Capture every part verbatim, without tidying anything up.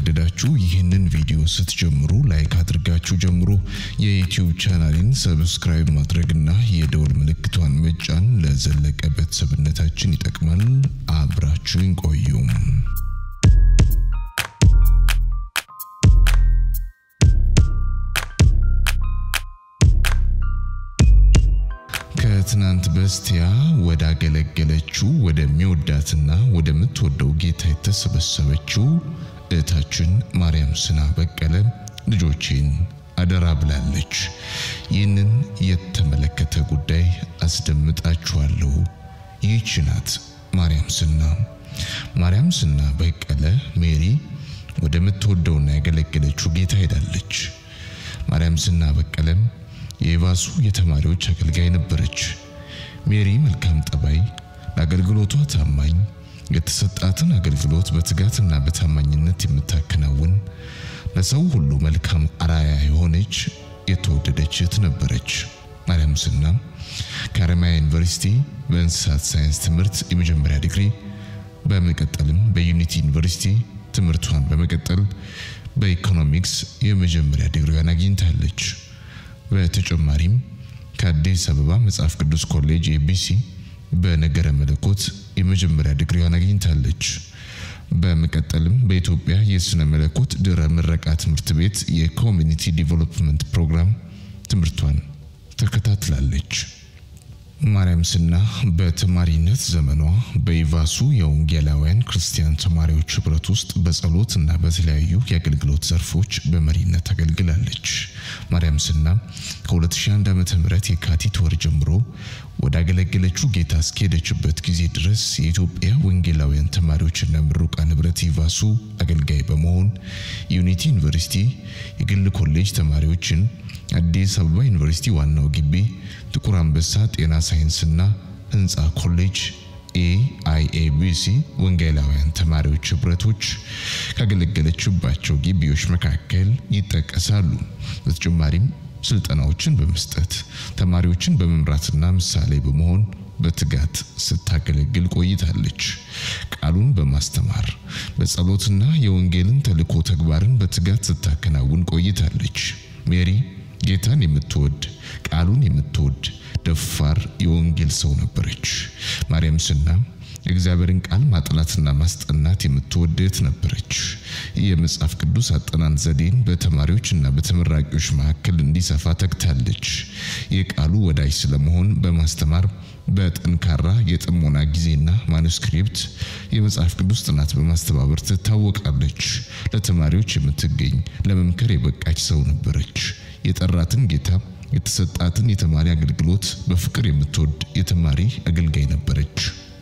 ከተወደዳችሁ ይህንን ቪዲዮ ስትጀምሩ ላይክ አድርጋችሁ ጀምሩ የዩቲዩብ ቻናሌን ሰብስክራይብ ማድረግና የደወል ምልክቷን መጫን ለዘለቀ ቤተሰብነታችን ይጠቅማል አብራችሁን ቆዩ ከትናንት በስቲያ ወደ አገለገለችው ወደ ሚወዳትና ወደ ምትወደው ጌታ የተሰበሰበችው እታችን ማርያም ስና በቀለ ልጆቼን አደራ ብላለች ይህንን የተመለከተ ጉዳይ አስደምጣችኋለሁ ይህች ናት ማርያም ስና ማርያም ስና በቀለ ሜሪ ወደ ምትወደውና ያገለገለችው ጌታ ሄዳለች ማርያም ስና በቀለም የኢቫሱ የተማሪዎች አገልጋይ ነበረች ሜሪ መልካም ጠባይ ለአገልግሎቷ ታማኝ የተሰጣትን አገልግሎት በትጋትና በታማኝነት የምታከናውን ለሰው ሁሉ መልካም አራያ የሆነች የተወደደች ነበረች ማርያም ስና ከአረማያ ዩኒቨርሲቲ በእንስሳት ሳይንስ ትምህርት የመጀመሪያ ዲግሪ በመቀጠልም በዩኒቲ ዩኒቨርሲቲ ትምህርቷን በመቀጠል በኢኮኖሚክስ የመጀመሪያ ዲግሪዋን አግኝታለች በተጨማሪም ከአዲስ አበባ መጽሐፍ ቅዱስ ኮሌጅ ኤቢሲ በነገረ መለኮት የመጀመሪያ ዲግሪዋን አግኝታለች በመቀጠልም በኢትዮጵያ የስነ መለኮት ድረ ምረቃ ትምህርት ቤት የኮሚኒቲ ዲቨሎፕመንት ፕሮግራም ትምህርቷን ተከታትላለች ማርያም ስና በተማሪነት ዘመኗ በኢቫሱ የወንጌላውያን ክርስቲያን ተማሪዎች ህብረት ውስጥ በጸሎትና በተለያዩ የአገልግሎት ዘርፎች በመሪነት አገልግላለች ማርያም ስና ከ2001 ዓመተ ምህረት የካቲት ወር ጀምሮ ወደ አገለገለችው ጌታ እስከሄደችበት ጊዜ ድረስ የኢትዮጵያ ወንጌላውያን ተማሪዎችና ምሩቃን ህብረት ኢቫሱ አገልጋይ በመሆን ዩኒቲ ዩኒቨርሲቲ የግል ኮሌጅ ተማሪዎችን አዲስ አበባ ዩኒቨርሲቲ ዋናው ግቢ ጥቁር አንበሳ ጤና ሳይንስና ህንጻ ኮሌጅ ኤአይኤቢሲ ወንጌላውያን ተማሪዎች ህብረቶች ካገለገለችባቸው ግቢዎች መካከል ይጠቀሳሉ በተጨማሪም ስልጠናዎችን በመስጠት ተማሪዎችን በመምራትና ምሳሌ በመሆን በትጋት ስታገለግል ቆይታለች ቃሉን በማስተማር በጸሎትና የወንጌልን ተልእኮ ተግባርን በትጋት ስታከናውን ቆይታለች ሜሪ ጌታን የምትወድ ቃሉን የምትወድ ደፋር የወንጌል ሰው ነበረች ማርያም ስና እግዚአብሔርን ቃል ማጥናትና ማስጠናት የምትወደት ነበረች የመጽሐፍ ቅዱስ አጠናን ዘዴን በተማሪዎችና በተመራቂዎች መካከል እንዲሰፋ ተግታለች የቃሉ ወዳጅ ስለመሆን በማስተማር በጥንካራ የጥሞና ጊዜና ማኑስክሪፕት የመጽሐፍ ቅዱስ ጥናት በማስተባበር ትታወቃለች ለተማሪዎች የምትገኝ ለመምከር የበቃች ሰው ነበረች የጠራትን ጌታ የተሰጣትን የተማሪ አገልግሎት በፍቅር የምትወድ የተማሪ አገልጋይ ነበረች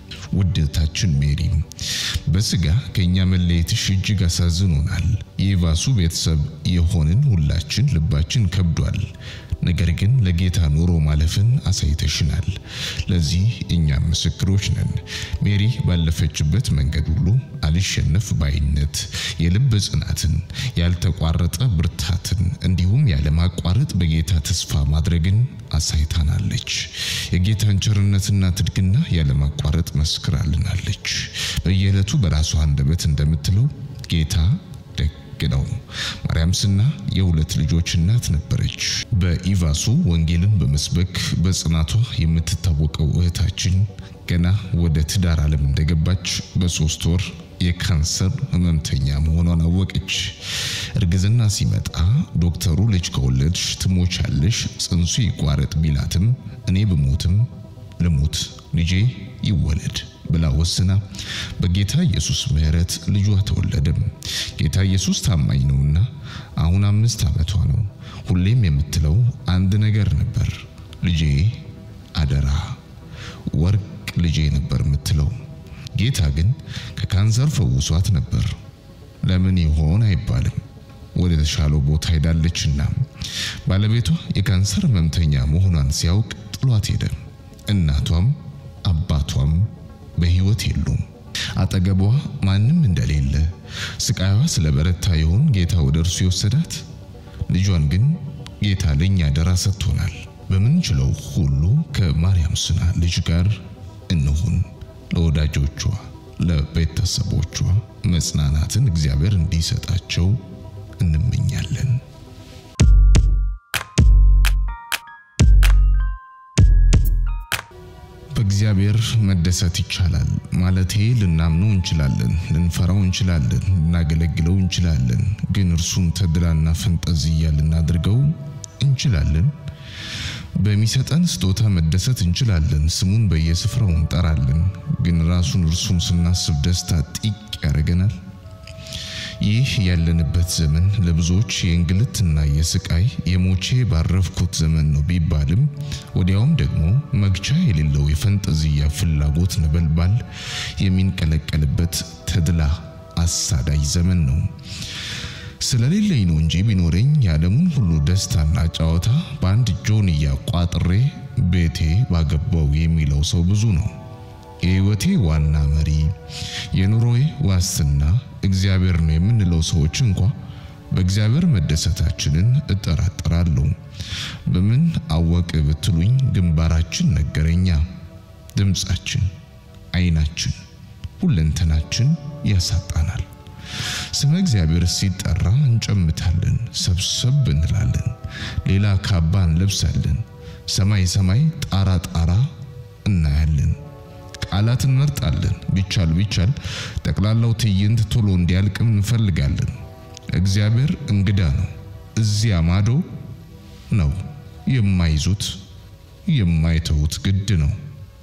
ውድታችን ሜሪ በስጋ ከኛ መለየትሽ እጅግ አሳዝኖናል የኢቫሱ ቤተሰብ የሆንን ሁላችን ልባችን ከብዷል ነገር ግን ለጌታ ኑሮ ማለፍን አሳይተሽናል ለዚህ እኛ ምስክሮች ነን ሜሪ ባለፈችበት መንገድ ሁሉ አልሸነፍ ባይነት የልብ ጽናትን ያልተቋረጠ ብርታትን እንዲሁም ያለማቋረጥ በጌታ ተስፋ ማድረግን አሳይታናለች የጌታን ቸርነትና ትድግና ያለማቋረጥ መስክራልናለች በየዕለቱ በራሷ አንደበት እንደምትለው ጌታ ነው ማርያም ስና የሁለት ልጆች እናት ነበረች በኢቫሱ ወንጌልን በመስበክ በጽናቷ የምትታወቀው እህታችን ገና ወደ ትዳር ዓለም እንደገባች በሶስት ወር የካንሰር ህመምተኛ መሆኗን አወቀች እርግዝና ሲመጣ ዶክተሩ ልጅ ከወለድሽ ትሞቻለሽ ጽንሱ ይቋረጥ ቢላትም እኔ በሞትም ልሙት ልጄ ይወለድ ብላ ወስና በጌታ ኢየሱስ ምህረት ልጇ ተወለደም ጌታ ኢየሱስ ታማኝ ነውና አሁን አምስት ዓመቷ ነው ሁሌም የምትለው አንድ ነገር ነበር ልጄ አደራ ወርቅ ልጄ ነበር የምትለው ጌታ ግን ከካንሰር ፈውሷት ነበር ለምን ይሆን አይባልም ወደ ተሻለው ቦታ ሄዳለችና ባለቤቷ የካንሰር ህመምተኛ መሆኗን ሲያውቅ ጥሏት ሄደ እናቷም አባቷም በህይወት የሉም አጠገቧ ማንንም እንደሌለ ስቃይዋ ስለበረታ ይሆን ጌታ ወደ እርሱ ይወሰዳት ልጇን ግን ጌታ ለኛ አደራ ሰጥቶናል በምንችለው ሁሉ ከማርያም ስና ልጅ ጋር እንሁን ለወዳጆቿ ለቤተሰቦቿ መጽናናትን እግዚአብሔር እንዲሰጣቸው እንመኛለን። በእግዚአብሔር መደሰት ይቻላል ማለቴ ልናምነው እንችላለን፣ ልንፈራው እንችላለን፣ ልናገለግለው እንችላለን። ግን እርሱን ተድላና ፈንጠዝያ ልናድርገው እንችላለን። በሚሰጠን ስጦታ መደሰት እንችላለን፣ ስሙን በየስፍራው እንጠራለን። ግን ራሱን እርሱን ስናስብ ደስታ ጥቅ ያደርገናል። ይህ ያለንበት ዘመን ለብዙዎች የእንግልትና የስቃይ የሞቼ ባረፍኩት ዘመን ነው ቢባልም ወዲያውም ደግሞ መግቻ የሌለው የፈንጠዝያ ፍላጎት ነበልባል የሚንቀለቀልበት ተድላ አሳዳጅ ዘመን ነው። ስለሌለኝ ነው እንጂ ቢኖረኝ ያለሙን ሁሉ ደስታና ጫወታ በአንድ ጆንያ ቋጥሬ ቤቴ ባገባው የሚለው ሰው ብዙ ነው። የህይወቴ ዋና መሪ የኑሮዬ ዋስትና እግዚአብሔር ነው የምንለው ሰዎች እንኳን በእግዚአብሔር መደሰታችንን እጠራጠራለሁ። በምን አወቅ ብትሉኝ ግንባራችን ነገረኛ፣ ድምጻችን፣ አይናችን፣ ሁለንተናችን ያሳጣናል። ስለ እግዚአብሔር ሲጠራ እንጨምታለን፣ ሰብሰብ እንላለን፣ ሌላ ካባ እንለብሳለን፣ ሰማይ ሰማይ ጣራ ጣራ እናያለን። ቃላት እንመርጣለን፣ ቢቻል ቢቻል ጠቅላላው ትዕይንት ቶሎ እንዲያልቅም እንፈልጋለን። እግዚአብሔር እንግዳ ነው፣ እዚያ ማዶ ነው፣ የማይዙት የማይተውት ግድ ነው።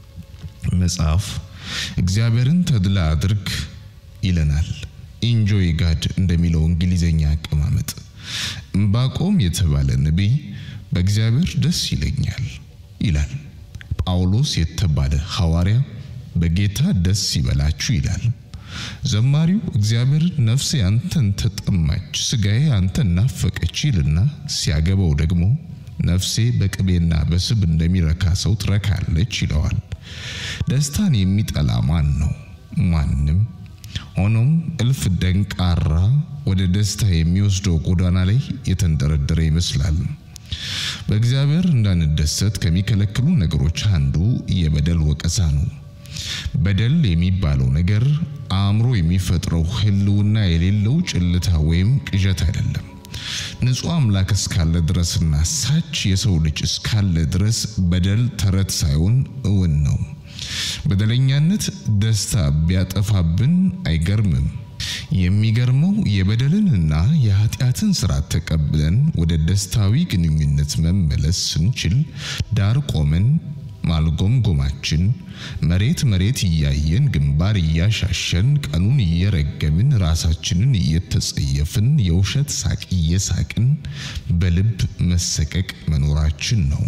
መጽሐፍ እግዚአብሔርን ተድላ አድርግ ይለናል። ኢንጆይ ጋድ እንደሚለው እንግሊዘኛ አቀማመጥ። ዕንባቆም የተባለ ነቢይ በእግዚአብሔር ደስ ይለኛል ይላል። ጳውሎስ የተባለ ሐዋርያ በጌታ ደስ ይበላችሁ ይላል። ዘማሪው እግዚአብሔር ነፍሴ አንተን ተጠማች ስጋዬ አንተን ናፈቀች ይልና ሲያገባው ደግሞ ነፍሴ በቅቤና በስብ እንደሚረካ ሰው ትረካለች ይለዋል። ደስታን የሚጠላ ማን ነው? ማንም። ሆኖም እልፍ ደንቃራ ወደ ደስታ የሚወስደው ጎዳና ላይ የተንደረደረ ይመስላል። በእግዚአብሔር እንዳንደሰት ከሚከለክሉ ነገሮች አንዱ የበደል ወቀሳ ነው። በደል የሚባለው ነገር አእምሮ የሚፈጥረው ህልውና የሌለው ጭልታ ወይም ቅዠት አይደለም። ንጹህ አምላክ እስካለ ድረስና ሳች የሰው ልጅ እስካለ ድረስ በደል ተረት ሳይሆን እውን ነው። በደለኛነት ደስታ ቢያጠፋብን አይገርምም። የሚገርመው የበደልንና የኃጢአትን ስራ ተቀብለን ወደ ደስታዊ ግንኙነት መመለስ ስንችል ዳር ቆመን ማልጎምጎማችን መሬት መሬት እያየን ግንባር እያሻሸን ቀኑን እየረገምን ራሳችንን እየተጸየፍን የውሸት ሳቅ እየሳቅን በልብ መሰቀቅ መኖራችን ነው።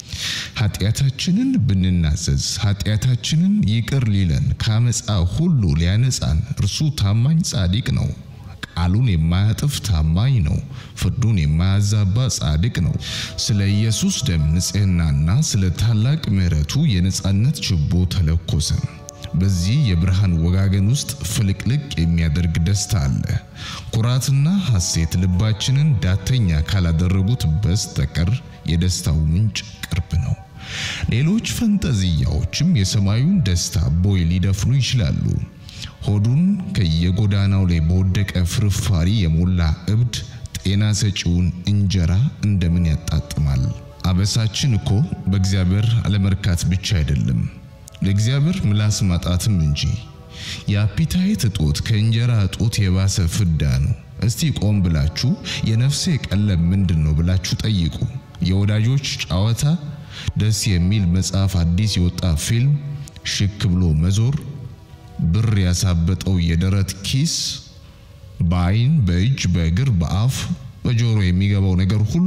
ኃጢአታችንን ብንናዘዝ ኃጢአታችንን ይቅር ሊለን ካመጻ ሁሉ ሊያነጻን እርሱ ታማኝ ጻድቅ ነው። ቃሉን የማያጥፍ ታማኝ ነው። ፍርዱን የማያዛባ ጻድቅ ነው። ስለ ኢየሱስ ደም ንጽህናና ስለ ታላቅ ምሕረቱ የነጻነት ችቦ ተለኮሰ። በዚህ የብርሃን ወጋገን ውስጥ ፍልቅልቅ የሚያደርግ ደስታ አለ። ኩራትና ሐሴት ልባችንን ዳተኛ ካላደረጉት በስተቀር የደስታው ምንጭ ቅርብ ነው። ሌሎች ፈንጠዝያዎችም የሰማዩን ደስታ ቦይ ሊደፍኑ ይችላሉ። ሆዱን ከየጎዳናው ላይ በወደቀ ፍርፋሪ የሞላ እብድ ጤና ሰጪውን እንጀራ እንደምን ያጣጥማል? አበሳችን እኮ በእግዚአብሔር አለመርካት ብቻ አይደለም፣ ለእግዚአብሔር ምላስ ማጣትም እንጂ። የአፒታይት እጦት ከእንጀራ እጦት የባሰ ፍዳ ነው። እስቲ ቆም ብላችሁ የነፍሴ ቀለብ ምንድነው ብላችሁ ጠይቁ። የወዳጆች ጫወታ፣ ደስ የሚል መጽሐፍ፣ አዲስ የወጣ ፊልም፣ ሽክ ብሎ መዞር፣ ብር ያሳበጠው የደረት ኪስ፣ በአይን በእጅ በእግር በአፍ በጆሮ የሚገባው ነገር ሁሉ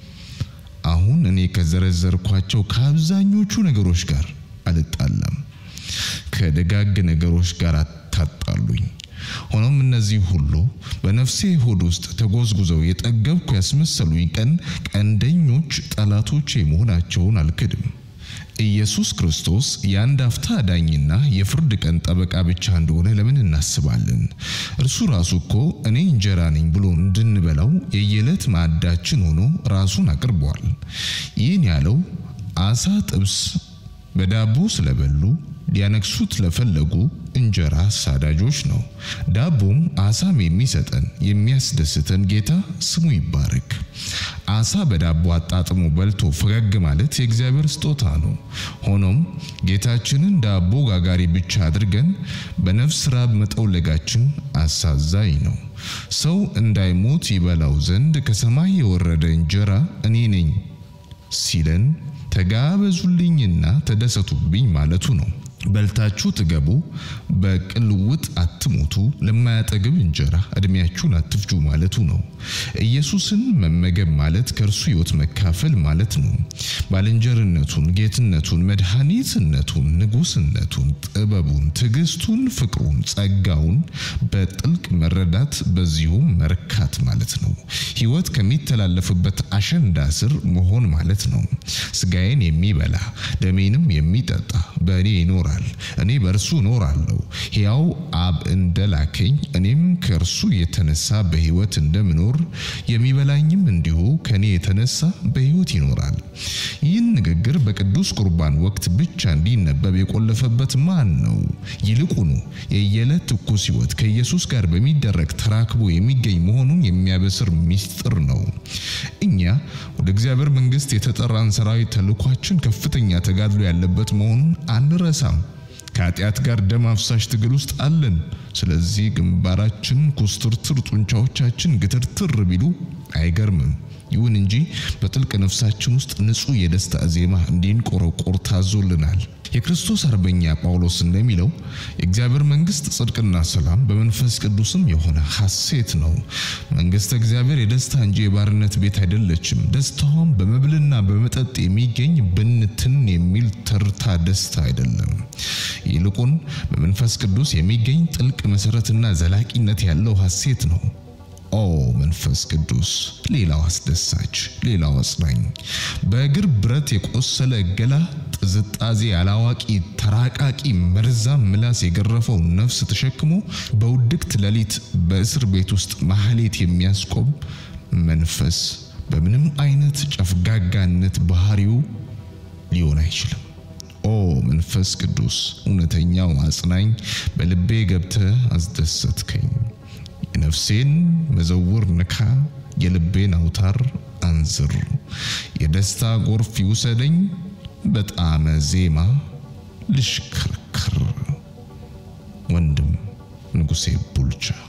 አሁን እኔ ከዘረዘርኳቸው ከአብዛኞቹ ነገሮች ጋር አልጣላም፣ ከደጋግ ነገሮች ጋር አታጣሉኝ። ሆኖም እነዚህ ሁሉ በነፍሴ ሆድ ውስጥ ተጎዝጉዘው የጠገብኩ ያስመሰሉኝ ቀን ቀንደኞች ጠላቶቼ መሆናቸውን አልክድም። ኢየሱስ ክርስቶስ የአንድ አፍታ ዳኝና የፍርድ ቀን ጠበቃ ብቻ እንደሆነ ለምን እናስባለን? እርሱ ራሱ እኮ እኔ እንጀራ ነኝ ብሎ እንድንበላው የየዕለት ማዕዳችን ሆኖ ራሱን አቅርቧል። ይህን ያለው አሳ ጥብስ በዳቦ ስለበሉ ሊያነክሱት ለፈለጉ እንጀራ ሳዳጆች ነው። ዳቦም አሳም የሚሰጠን የሚያስደስተን ጌታ ስሙ ይባረክ። አሳ በዳቦ አጣጥሞ በልቶ ፈገግ ማለት የእግዚአብሔር ስጦታ ነው። ሆኖም ጌታችንን ዳቦ ጋጋሪ ብቻ አድርገን በነፍስ ራብ መጠውለጋችን አሳዛኝ ነው። ሰው እንዳይሞት ይበላው ዘንድ ከሰማይ የወረደ እንጀራ እኔ ነኝ ሲለን ተጋበዙልኝና ተደሰቱብኝ ማለቱ ነው። በልታችሁ ትገቡ በቅልውጥ አትሞቱ ለማያጠግብ እንጀራ እድሜያችሁን አትፍጁ ማለቱ ነው። ኢየሱስን መመገብ ማለት ከርሱ ሕይወት መካፈል ማለት ነው። ባልንጀርነቱን፣ ጌትነቱን፣ መድኃኒትነቱን፣ ንጉስነቱን፣ ጥበቡን፣ ትዕግስቱን፣ ፍቅሩን፣ ጸጋውን በጥልቅ መረዳት በዚሁም መርካት ማለት ነው። ሕይወት ከሚተላለፍበት አሸንዳ ስር መሆን ማለት ነው። ስጋዬን የሚበላ ደሜንም የሚጠጣ በእኔ ይኖራል፣ እኔ በርሱ እኖራለሁ። ሕያው አብ እንደላከኝ እኔም ከርሱ የተነሳ በሕይወት እንደምኖር የሚበላኝም እንዲሁ ከኔ የተነሳ በሕይወት ይኖራል። ይህን ንግግር በቅዱስ ቁርባን ወቅት ብቻ እንዲነበብ የቆለፈበት ማን ነው? ይልቁኑ የየዕለት ትኩስ ሕይወት ከኢየሱስ ጋር በሚደረግ ተራክቦ የሚገኝ መሆኑን የሚያበስር ምስጢር ነው። እኛ ወደ እግዚአብሔር መንግስት የተጠራን ሰራዊት ተልኳችን ከፍተኛ ተጋድሎ ያለበት መሆኑን አንረሳም። ከኃጢአት ጋር ደም አፍሳሽ ትግል ውስጥ አለን። ስለዚህ ግንባራችን ኩስትርትር ጡንቻዎቻችን ግትርትር ቢሉ አይገርምም። ይሁን እንጂ በጥልቅ ነፍሳችን ውስጥ ንጹህ የደስታ ዜማ እንዲንቆረቆር ታዞልናል። የክርስቶስ አርበኛ ጳውሎስ እንደሚለው የእግዚአብሔር መንግስት ጽድቅና ሰላም በመንፈስ ቅዱስም የሆነ ሐሴት ነው። መንግስት እግዚአብሔር የደስታ እንጂ የባርነት ቤት አይደለችም። ደስታውም በመብልና በመጠጥ የሚገኝ ብንትን የሚል ተርታ ደስታ አይደለም። ይልቁን በመንፈስ ቅዱስ የሚገኝ ጥልቅ መሰረትና ዘላቂነት ያለው ሐሴት ነው። ኦ መንፈስ ቅዱስ ሌላው አስደሳች፣ ሌላው አጽናኝ፣ በእግር ብረት የቆሰለ ገላ ጥዝጣዜ ያላዋቂ ተራቃቂ መርዛም ምላስ የገረፈው ነፍስ ተሸክሞ በውድቅት ሌሊት በእስር ቤት ውስጥ ማህሌት የሚያስቆም መንፈስ በምንም አይነት ጨፍጋጋነት ባህሪው ሊሆን አይችልም። ኦ መንፈስ ቅዱስ እውነተኛው አጽናኝ፣ በልቤ ገብተህ አስደሰትከኝ። የነፍሴን መዘውር ንካ፣ የልቤን አውታር አንዝር። የደስታ ጎርፍ ይውሰደኝ፣ በጣም ዜማ ልሽከርከር። ወንድም ንጉሴ ቡልቻ